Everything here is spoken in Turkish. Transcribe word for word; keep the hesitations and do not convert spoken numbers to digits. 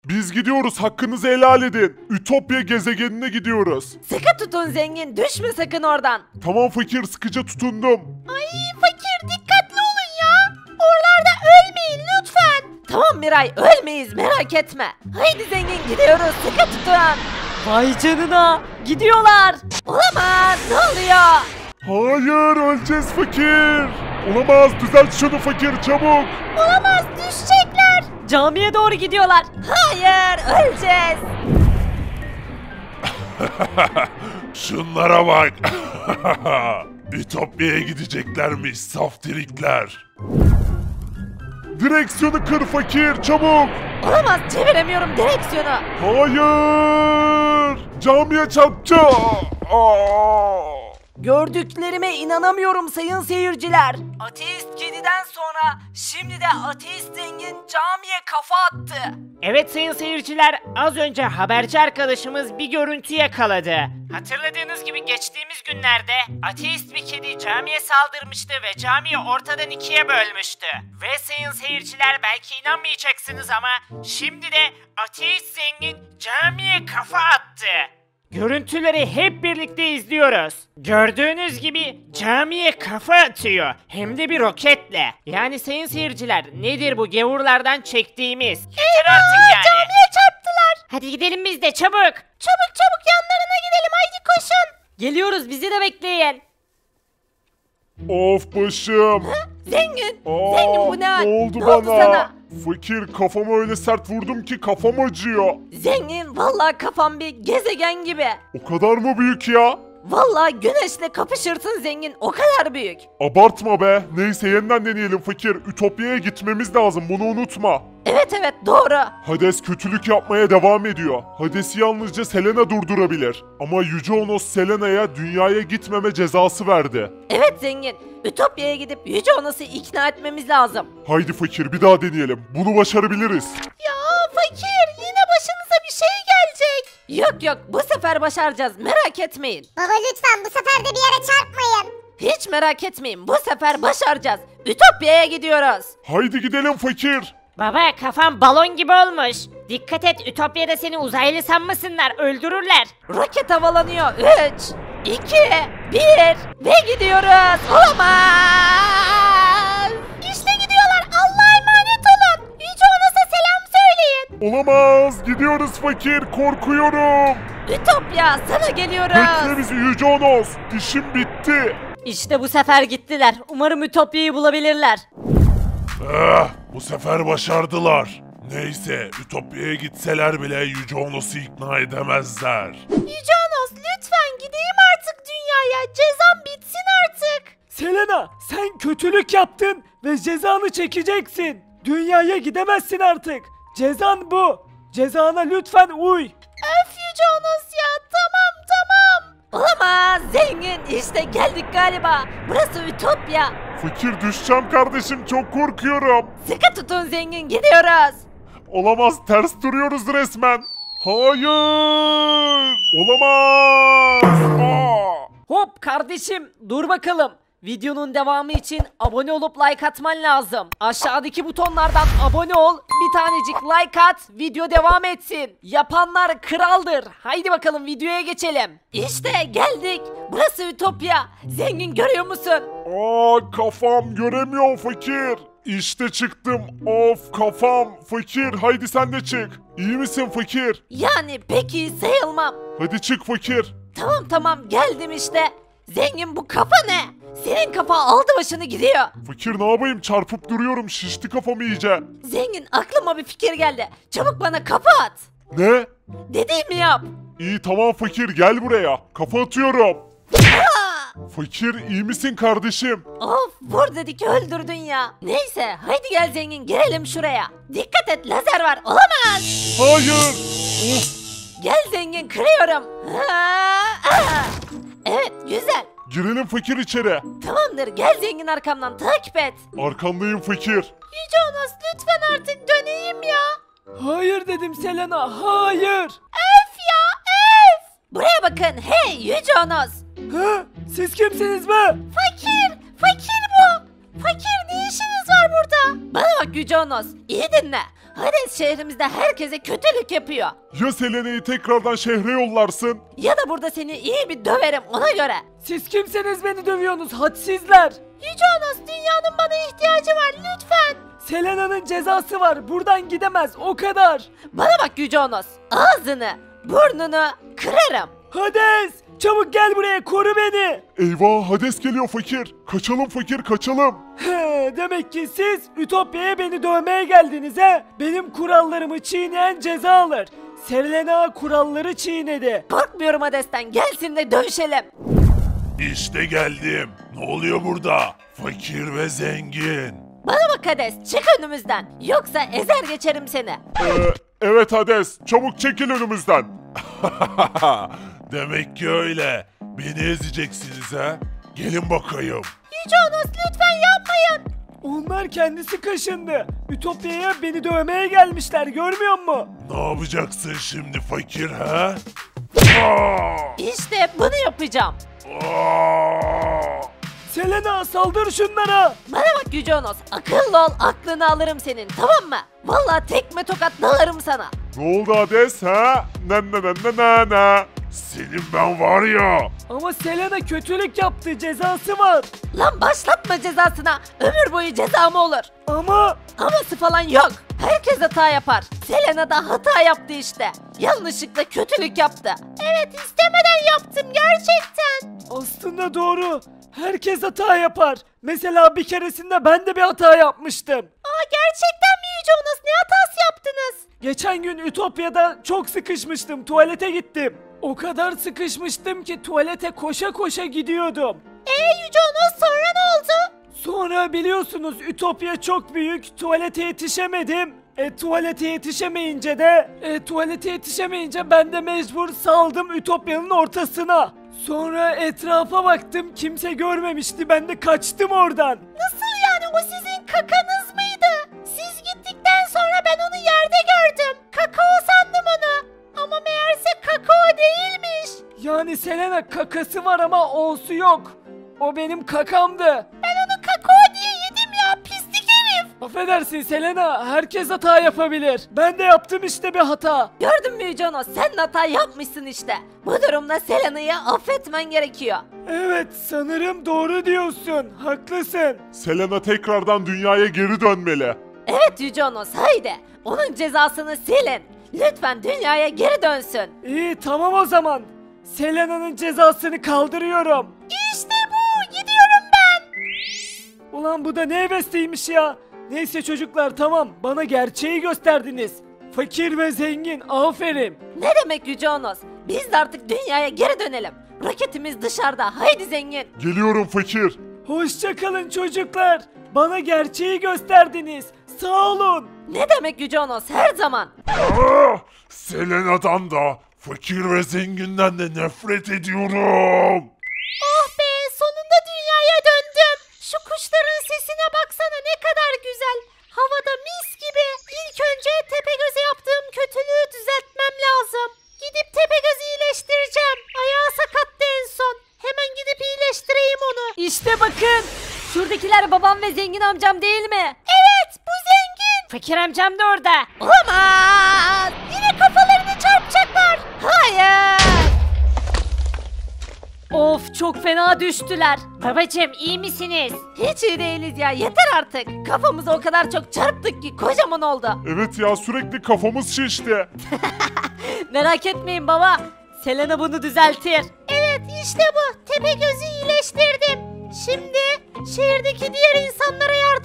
Biz gidiyoruz, hakkınızı helal edin. Ütopya gezegenine gidiyoruz. Sıkı tutun zengin, düşme sakın oradan. Tamam fakir, sıkıca tutundum. Ay fakir dikkatli olun ya. Oralarda ölmeyin lütfen. Tamam Miray, ölmeyiz merak etme. Haydi zengin gidiyoruz, sıkı tutun. Vay canına, gidiyorlar. Olamaz, ne oluyor? Hayır, öleceğiz fakir. Olamaz, düzelt şunu fakir, çabuk. Olamaz, düşecekler. Camiye doğru gidiyorlar. Hayır, öleceğiz. Şunlara bak. Ütopya'ya gideceklermiş saftirikler. Direksiyonu kır fakir, çabuk. Olamaz, çeviremiyorum direksiyonu. Hayır. Camiye çarptı. Aa! Gördüklerime inanamıyorum sayın seyirciler. Ateist kediden sonra şimdi de ateist zengin camiye kafa attı. Evet sayın seyirciler, az önce haberci arkadaşımız bir görüntü yakaladı. Hatırladığınız gibi geçtiğimiz günlerde ateist bir kedi camiye saldırmıştı ve camiyi ortadan ikiye bölmüştü. Ve sayın seyirciler belki inanmayacaksınız ama şimdi de ateist zengin camiye kafa attı. Görüntüleri hep birlikte izliyoruz. Gördüğünüz gibi camiye kafa atıyor. Hem de bir roketle. Yani sayın seyirciler, nedir bu gavurlardan çektiğimiz? Yeter artık yani. Camiye çarptılar. Hadi gidelim biz de çabuk. Çabuk çabuk yanlarına gidelim, haydi koşun. Geliyoruz, bizi de bekleyin. Of başım. Zengin, Aa, zengin bu ne hal? Ne oldu Ne bana? oldu sana? Fakir, kafama öyle sert vurdum ki kafam acıyor. Zengin, vallahi kafam bir gezegen gibi. O kadar mı büyük ya? Vallahi güneşle kapışırsın zengin, o kadar büyük. Abartma be. Neyse yeniden deneyelim fakir. Ütopya'ya gitmemiz lazım, bunu unutma. Evet evet doğru. Hades kötülük yapmaya devam ediyor. Hades'i yalnızca Selena durdurabilir. Ama Yüce Onos Selena'ya dünyaya gitmeme cezası verdi. Evet zengin, Ütopya'ya gidip Yüce Onos'u ikna etmemiz lazım. Haydi fakir, bir daha deneyelim. Bunu başarabiliriz. Ya fakir, yine başınıza bir şey gelecek. Yok yok, bu sefer başaracağız, merak etmeyin. Baba lütfen bu sefer de bir yere çarpmayın. Hiç merak etmeyin, bu sefer başaracağız. Ütopya'ya gidiyoruz. Haydi gidelim fakir. Baba, kafam balon gibi olmuş. Dikkat et, Ütopya'da seni uzaylı sanmasınlar, öldürürler. Roket havalanıyor. üç, iki, bir ve gidiyoruz. Olamaz. İşte gidiyorlar. Allah'a emanet olun. Yüce Onos'a selam söyleyin. Olamaz, gidiyoruz fakir, korkuyorum. Ütopya, sana geliyoruz. Bekle bizi Yüce Onos, işim bitti. İşte bu sefer gittiler. Umarım Ütopya'yı bulabilirler. Ah, bu sefer başardılar. Neyse, Ütopya'ya gitseler bile Yüce Onos'u ikna edemezler. Yüce Onos, lütfen gideyim artık dünyaya. Cezam bitsin artık. Selena, sen kötülük yaptın ve cezanı çekeceksin. Dünyaya gidemezsin artık. Cezan bu. Cezana lütfen uy. Öf Yüce Onos ya, tamam tamam. Olamaz zengin, işte geldik galiba. Burası Ütopya. Fakir, düşeceğim kardeşim, çok korkuyorum. Sıkı tutun zengin, gidiyoruz. Olamaz, ters duruyoruz resmen. Hayır! Olamaz! Aa! Hop kardeşim, dur bakalım. Videonun devamı için abone olup like atman lazım. Aşağıdaki butonlardan abone ol, bir tanecik like at, video devam etsin. Yapanlar kraldır. Haydi bakalım videoya geçelim. İşte geldik. Burası Ütopya. Zengin, görüyor musun? Aa, kafam, göremiyorum fakir. İşte çıktım. Of kafam. Fakir, haydi sen de çık. İyi misin fakir? Yani pek iyi sayılmam. Hadi çık fakir. Tamam tamam, geldim işte. Zengin, bu kafa ne? Senin kafa aldı başını gidiyor. Fakir, ne yapayım, çarpıp duruyorum, şişti kafam iyice. Zengin, aklıma bir fikir geldi. Çabuk bana kafa at. Ne? Dediğimi yap. İyi tamam fakir, gel buraya. Kafa atıyorum. Aa! Fakir, iyi misin kardeşim? Of, vur dedik öldürdün ya. Neyse, haydi gel zengin, girelim şuraya. Dikkat et, lazer var, olamaz. Hayır. Of. Gel zengin, kırıyorum. Aa! Aa! Evet, güzel. Girelim fakir içeri. Tamamdır, gel zengin, arkamdan takip et. Arkandayım fakir. Yüce Onos, lütfen artık döneyim ya. Hayır dedim Selena, hayır. Öf ya, öf. Buraya bakın, hey Yüce Onos. Ha? Siz kimsiniz be? Fakir, fakir bu. Fakir, ne işiniz var burada? Bana bak Yüce Onos, iyi dinle. Hades şehrimizde herkese kötülük yapıyor. Ya Selena'yı tekrardan şehre yollarsın? Ya da burada seni iyi bir döverim ona göre. Siz kimseniz beni dövüyorsunuz hadsizler. Yüce Onos, dünyanın bana ihtiyacı var lütfen. Selena'nın cezası var. Buradan gidemez o kadar. Bana bak Yüce Onos, ağzını, burnunu kırarım. Hades! Çabuk gel buraya koru beni. Eyvah, Hades geliyor fakir. Kaçalım fakir, kaçalım. He, demek ki siz Ütopya'ya beni dövmeye geldiniz he. Benim kurallarımı çiğneyen ceza alır. Selena kuralları çiğnedi. Korkmuyorum Hades'ten, gelsin de dövüşelim. İşte geldim. Ne oluyor burada? Fakir ve zengin. Bana bak Hades, çık önümüzden. Yoksa ezer geçerim seni. Ee, evet Hades, çabuk çekil önümüzden. Demek ki öyle. Beni ezeceksiniz ha? Gelin bakayım. Yüce Onos, lütfen yapmayın. Onlar kendisi kaşındı. Ütopya'ya beni dövmeye gelmişler görmüyor musun? Ne yapacaksın şimdi fakir ha? İşte bunu yapacağım. Selena saldır şunlara. Bana bak Yüce Onos, akıllı ol, aklını alırım senin, tamam mı? Vallahi tekme tokat dalarım sana. Ne oldu Hades ha? Na na na na na na. Senin ben var ya. Ama Selena kötülük yaptı cezası var. Lan başlatma cezasına, ömür boyu ceza mı olur? Ama Aması falan yok. Herkes hata yapar. Selena da hata yaptı işte. Yanlışlıkla kötülük yaptı. Evet, istemeden yaptım gerçekten. aslında doğru. Herkes hata yapar. Mesela bir keresinde ben de bir hata yapmıştım. Aa, gerçekten mi Yüce Onos? Ne hatası yaptınız? Geçen gün Ütopya'da çok sıkışmıştım. Tuvalete gittim. O kadar sıkışmıştım ki tuvalete koşa koşa gidiyordum. Ee Yüce Onos, sonra ne oldu? Sonra biliyorsunuz Ütopya çok büyük. Tuvalete yetişemedim. E tuvalete yetişemeyince de e, tuvalete yetişemeyince ben de mecbur saldım Ütopya'nın ortasına. Sonra etrafa baktım, kimse görmemişti, ben de kaçtım oradan. Nasıl yani, o sizin kakanız mıydı? Siz gittikten sonra ben onu yerde gördüm. Kakao sandım onu. Ama meğerse kakao değilmiş. Yani Selena kakası var ama O'su yok. O benim kakamdı. Ben onu kakao diye yedim ya, pislik herif. Affedersin Selena, herkes hata yapabilir. Ben de yaptım işte bir hata. Gördün mü Yüce Onos, sen hata yapmışsın işte. Bu durumda Selena'yı affetmen gerekiyor. Evet, sanırım doğru diyorsun. Haklısın. Selena tekrardan dünyaya geri dönmeli. Evet Yüce Onos, haydi. Onun cezasını silin. Lütfen dünyaya geri dönsün. İyi, tamam o zaman. Selena'nın cezasını kaldırıyorum. İşte bu, gidiyorum ben. Ulan bu da ne hevesliymiş ya. Neyse çocuklar, tamam, bana gerçeği gösterdiniz. Fakir ve zengin, aferin. Ne demek Yüce Onos? Biz de artık dünyaya geri dönelim. Roketimiz dışarıda, haydi zengin. Geliyorum fakir. Hoşça kalın çocuklar. Bana gerçeği gösterdiniz. Sağ olun. Ne demek Yüce Onos, her zaman. Ah, Selena'dan da, fakir ve zenginden de nefret ediyorum. Oh be, sonunda dünyaya döndüm. Şu kuşların sesine baksana, ne kadar güzel. Havada mis gibi. İlk önce Tepegöz'e yaptığım kötülüğü düzeltmem lazım. Gidip Tepegöz'ü iyileştireceğim. Ayağı sakattı en son. Hemen gidip iyileştireyim onu. İşte bakın. Şuradakiler babam ve zengin amcam değil mi? Evet, bu zengin. Fakir amcam da orada. Olamaz. Yine kafalarını çarpacaklar. Hayır. Of, çok fena düştüler. Babacım iyi misiniz? Hiç iyi değiliz ya, yeter artık. Kafamızı o kadar çok çarptık ki kocaman oldu. Evet ya, sürekli kafamız şişti. Merak etmeyin baba. Selena bunu düzeltir. Evet, işte bu. Tepegöz'ü iyileştirdim. Şimdi şehirdeki diğer insanlara yardım